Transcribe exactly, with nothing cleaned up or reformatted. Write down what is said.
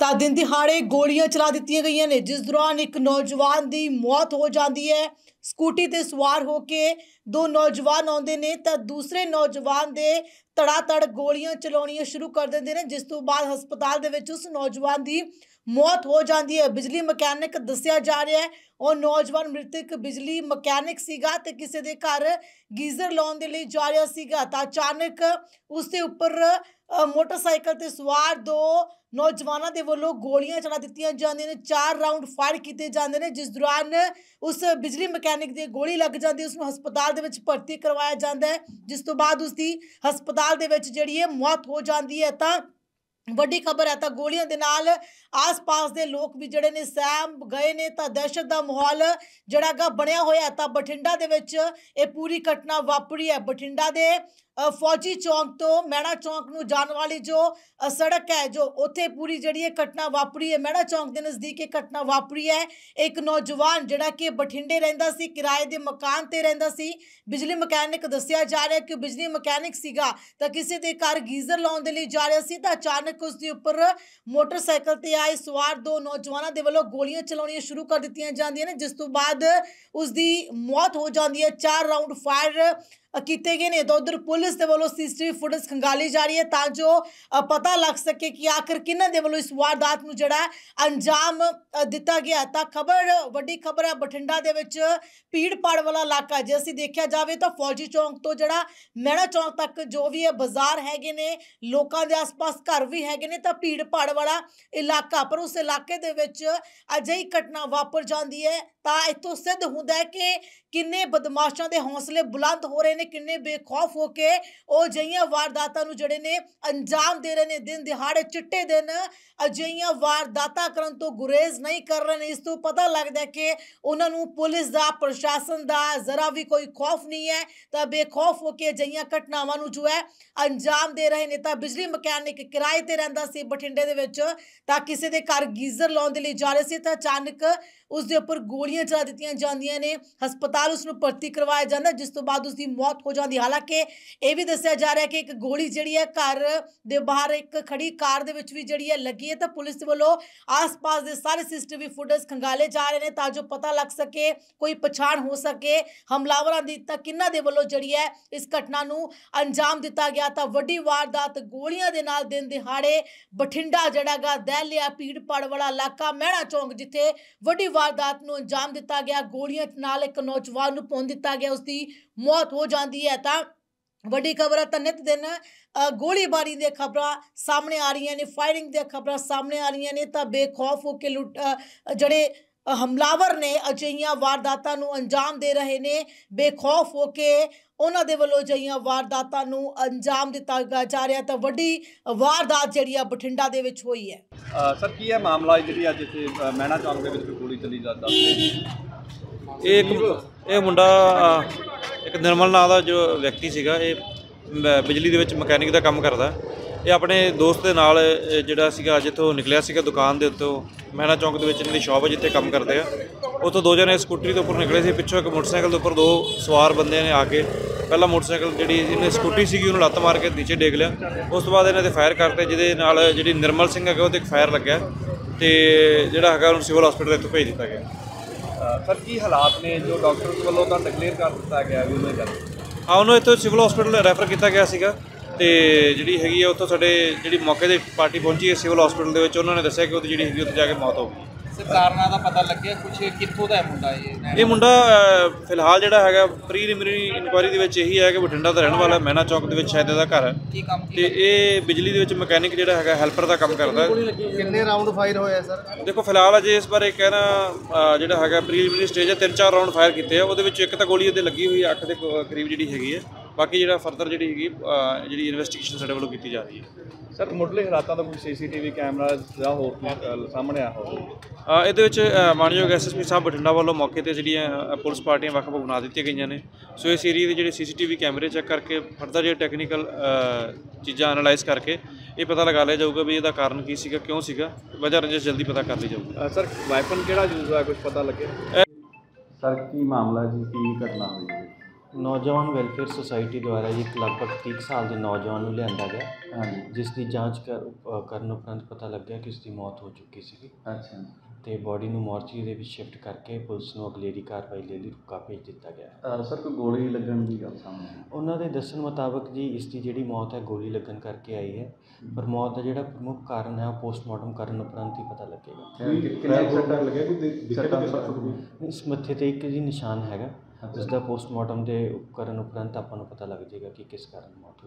ਤਾਂ दिन दिहाड़े गोलियां चला दित्तियां गई ने, जिस दौरान एक नौजवान की मौत हो जाती है। स्कूटी ते सवार होके दो नौजवान आते ने तो दूसरे नौजवान दे धड़ाधड़ गोलियां चलाउणियां शुरू कर देंदे ने, जिस तो बाद हस्पताल दे विच उस नौजवान की मौत हो जाती है। बिजली मकैनिक दस्सिया जा रहा है और नौजवान मृतक बिजली मकैनिक सीगा ते किसी दे घर गीजर लाउण दे लई जा रहा सीगा तां अचानक उसके उपर मोटरसाइकिल ते सवार दो नौजवानों के वलों गोलियां चला दित्तियां जांदियां ने। चार राउंड फायर किए जाते हैं, जिस दौरान उस बिजली मकैनिक की गोली लग जाती है, उसनूं हस्पताल दे विच भर्ती करवाया जाता है, जिस तो बाद उसकी हस्पताल दे विच जिहड़ी है मौत हो जाती है। तां वड्डी खबर है, तो गोलियां दे नाल आस पास के लोग भी जिहड़े ने सहम गए ने, तो दहशत का माहौल जिहड़ा गा बनिया होया। तो बठिंडा दे विच ये पूरी घटना वापरी है। बठिंडा दे फौजी चौक तो मैणा चौक नूं जाण वाली जो सड़क है, जो उत्थे पूरी जिहड़ी घटना वापरी है। मैणा चौक के नज़दीक ये घटना वापरी है। एक नौजवान जिहड़ा कि बठिंडे रहिंदा सी, किराए के मकान ते रहिंदा सी। बिजली मकैनिक दस्सिया जा रहा है कि बिजली मकैनिक सीगा तो किसी के घर गीजर लाउण दे लई जा रहा सी, तो अचानक उसके उपर मोटरसाइकिल ते आए सवार दो नौजवानों के वलों गोलियां चलाउणियां शुरू कर दित्तियां जांदियां ने, जिस तो बाद उसकी मौत हो जाती है। चार राउंड फायर किए गए ने। तो उधर पुलिस के वलों सीसीटीवी फुटेज खंगाली जा रही है ताकि पता लग सके कि आखिर किन्हां दे वलों इस वारदात नूं जिहड़ा अंजाम दिता गया। तो खबर वड्डी खबर है, बठिंडा दे विच भीड़ भाड़ वाला इलाका जे असीं देखिया जावे तो फौजी चौक तो जिहड़ा मैणा चौक तक जो भी है बाजार हैगे ने, लोकां दे आस पास घर भी हैगे ने, तो भीड़ भाड़ वाला इलाका। पर उस इलाके दे विच अजिही घटना वापर जाती है तो इत्थों सिद्ध हुंदा है कि किन्ने बदमाशां दे हौसले बुलंद हो रहे ने, किन्ने बेखौफ होके ओ अजिहियां वारदातां नूं जिहड़े ने अंजाम दे रहे ने। दिन दिहाड़े चिट्टे दिन अजिहियां वारदातां करन तो गुरेज नहीं कर रहे ने। इस तो पता लगदा है कि उन्हां नूं पुलिस दा, प्रशासन दा जरा भी कोई खौफ नहीं है, तो बेखौफ होके अजिहियां घटनावां नूं जो है अंजाम दे रहे ने। तो बिजली मकैनिक किराए ते रहिंदा सी बठिंडे दे विच, तां किसी दे घर गीजर लाउण दे लई जा रहे सी, तो अचानक उसके उपर गोलियां चला दित्तियां जांदियां ने। हस्पताल उसनूं भर्ती करवाया जाता, जिस तो बाद उसकी मौत हो जाती। हालांकि यह भी दस्सिया जा रहा है कि एक गोली जिहड़ी है घर दे बाहर एक खड़ी कार दे विच भी जिहड़ी है लगी है। तो पुलिस वालों आस पास के सारे सीसीटीवी फुटेज खंगाले जा रहे हैं ताकि पता लग सके, कोई पछाण हो सके हमलावरां दी, तां किन्हां दे वल्लों जिहड़ी है इस घटना नूं अंजाम दिता गया। तो वड्डी वारदात गोलियां दे नाल दिन दिहाड़े बठिंडा जिहड़ा गा दहलिया भीड़ भाड़ वाला इलाका मैणा चौक, जिथे वड्डी वारदात नूं अंजाम दिता गया। गोलियां नाल एक नौजवान नूं भुन दिता गया, उसकी मौत हो जाती है। तो वड्डी खबर है, तो नित दिन गोलीबारी दी खबरां सामने आ रही ने, फायरिंग दी खबरां सामने आ रही ने। तो बेखौफ होकर लुट जड़े हमलावर ने अजिहियां वारदातां नूं अंजाम दे रहे ने, बेखौफ होके उन्हां दे वल्लों अजिहियां वारदातां नूं अंजाम दिता जा रहा। तो वड्डी वारदात जिहड़ी आ बठिंडा दे विच होई है। सर की है मामला जिहड़ी अज इत्थे मैणा चौक दे विच गोली चली जाता एक ये मुंडा एक निर्मल नाम का जो व्यक्ति सीगा, ये बिजली दे विच मकैनिक का काम करदा। ये अपने दोस्त के नाल जिहड़ा सीगा अज इत्थों निकलिया सीगा दुकान के उत्तों मैणा चौक दे विच इन्हां दी शॉप है जिथे काम करते हैं। उत्थों दो जने स्कूटरी के उपर निकले सी, पिछों एक मोटरसाइकिल के उपर दो सवार बंदे ने आके पहला मोटरसाइकिल जिहड़ी इन्हें स्कूटी सीगी उन्होंने लत्त मार के नीचे डेग लिया। उस तो बाद इन्हां दे फायर करते, जिहदे नाल जिहड़ी निर्मल सिंह है उहते एक फायर लग्या ते जिहड़ा हैगा उहनूं सिविल हॉस्पिटल इत्थों भेज दिता गया। सर की हालात ने जो डॉक्टर वालों का डिकलेयर कर दिता गया भी उन्हें कर हाँ उन्होंने इत्थों सिविल हॉस्पिटल रैफर किया गया सीगा ते जिहड़ी हैगी है उत्थों साडे जिहड़ी मौके ते पार्टी पहुंची है सिविल हॉस्पिटल दे विच, उन्होंने दस्सिया कि उहदी जिहड़ी हैगी उत्थे जाके मौत हो गई। कारणा दा पता लगे कुछ कित्थों दा मुंडा ये ये मुंडा फिलहाल जिहड़ा हैगा प्रीलिमिनरी इनकुआरी दे विच यही है कि बठिंडा दा रहण वाला, मैणा चौक दे विच शायद इहदा घर है ते ये बिजली दे विच मकैनिक जिहड़ा हैगा हैल्पर दा काम करदा। कितने राउंड फायर होया सर? देखो फिलहाल अजे इस बारे कहना जिहड़ा हैगा प्रीलिमिनरी स्टेज है, तीन चार राउंड फायर कीते हैं, उहदे विच एक तां गोली उहदे लगी हुई अख दे करीब जिहड़ी हैगी है, बाकी जिहड़ा फर्दर जिहड़ी हैगी जिहड़ी इन्वेस्टिगेशन साडे वल्लों कीती जा रही है। सर मुढ़ले हालातों का कोई C C T V camera या होर सामने आया हो? ਇਹਦੇ ਵਿੱਚ ਮਾਨਯੋਗ ਐਸ ਐਸ ਪੀ ਸਾਹਿਬ ਬਠਿੰਡਾ ਵੱਲੋਂ ਮੌਕੇ ਤੇ ਜਿਹੜੀਆਂ ਪੁਲਿਸ ਪਾਰਟੀਆਂ ਵੱਖ ਵੱਖ ਬਣਾ ਦਿੱਤੀਆਂ ਗਈਆਂ ਨੇ। ਸੋ ਇਸ ਏਰੀਏ ਦੇ ਜਿਹੜੇ ਸੀ ਸੀ ਟੀ ਵੀ ਕੈਮਰੇ ਚੈੱਕ ਕਰਕੇ ਫਰਦਰ ਜਿਹੜੇ ਟੈਕਨੀਕਲ ਚੀਜ਼ਾਂ ਐਨਾਲਾਈਜ਼ ਕਰਕੇ ਇਹ ਪਤਾ ਲਗਾ ਲਿਆ ਜਾਊਗਾ ਵੀ ਇਹਦਾ ਕਾਰਨ ਕੀ ਸੀਗਾ, ਕਿਉਂ ਸੀਗਾ, ਵਜ੍ਹਾ ਰੰਜਿਸ਼ ਜਲਦੀ ਪਤਾ ਕਰ ਲਈ ਜਾਊਗੀ। ਸਰ ਵਾਈਪਨ ਕਿਹੜਾ ਯੂਜ਼ ਹੋਇਆ ਕੁਝ ਪਤਾ ਲੱਗਿਆ? ਸਰ ਕੀ ਮਾਮਲਾ ਜੀ, ਕੀ ਘਟਨਾ ਹੋਈ? ਨੌਜਵਾਨ ਵੈਲਫੇਅਰ ਸੁਸਾਇਟੀ ਦੁਆਰਾ ਜੀ ਇੱਕ ਲਗਭਗ ਤੀਹ ਕੁ ਸਾਲ ਦੇ ਨੌਜਵਾਨ ਨੂੰ ਲਿਆਂਦਾ ਗਿਆ ਹਾਂਜੀ ਜਿਸ ਦੀ ਜਾਂਚ ਕਰ ਅ, ਕਰਨ ਉਪਰੰਤ ਪਤਾ ਲੱਗਿਆ ਕਿ ਉਸ ਦੀ ਮੌਤ ਹੋ ਚੁੱਕੀ ਸੀ ਅੱਛਾ ਤੇ ਬੋਡੀ ਨੂੰ ਮੋਰਚਰੀ ਦੇ ਵਿੱਚ ਸ਼ਿਫਟ ਕਰਕੇ ਪੁਲਿਸ ਨੂੰ ਅਗਲੇਰੀ ਕਾਰਵਾਈ ਲਈ ਰੁਕਾ ਭੇਜ ਦਿੱਤਾ ਗਿਆ ਹੈ। ਅਹ ਸਰ ਕੋਈ ਗੋਲੀ ਲੱਗਣ ਦੀ ਗੱਲ ਸਾਹਮਣੇ ਆਈ? ਉਹਨਾਂ ਦੇ ਦੱਸਣ ਮੁਤਾਬਕ ਜੀ ਇਸ ਦੀ ਜਿਹੜੀ ਮੌਤ ਹੈ ਗੋਲੀ ਲੱਗਣ ਕਰਕੇ ਆਈ ਹੈ, ਪਰ ਮੌਤ ਦਾ ਜਿਹੜਾ ਪ੍ਰਮੁੱਖ ਕਾਰਨ ਹੈ ਉਹ ਪੋਸਟਮਾਰਟਮ ਕਰਨ ਉਪਰੰਤ ਹੀ ਪਤਾ ਲੱਗੇਗਾ। ਕਿੰਨੇ ਸੱਟਾਂ ਲੱਗਿਆ ਕਿ ਸੱਟਾਂ ਇਸ ਮੱਥੇ ਤੇ ਇੱਕ ਜੀ ਨਿਸ਼ਾਨ ਹੈਗਾ ਜਿਸ ਦਾ ਪੋਸਟਮਾਰਟਮ ਦੇ ਕਰਨ ਉਪਰੰਤ ਆਪਾਂ ਨੂੰ ਪਤਾ ਲੱਗ ਜਾਏਗਾ ਕਿ ਕਿਸ ਕਾਰਨ ਮੌਤ ਹੋਈ।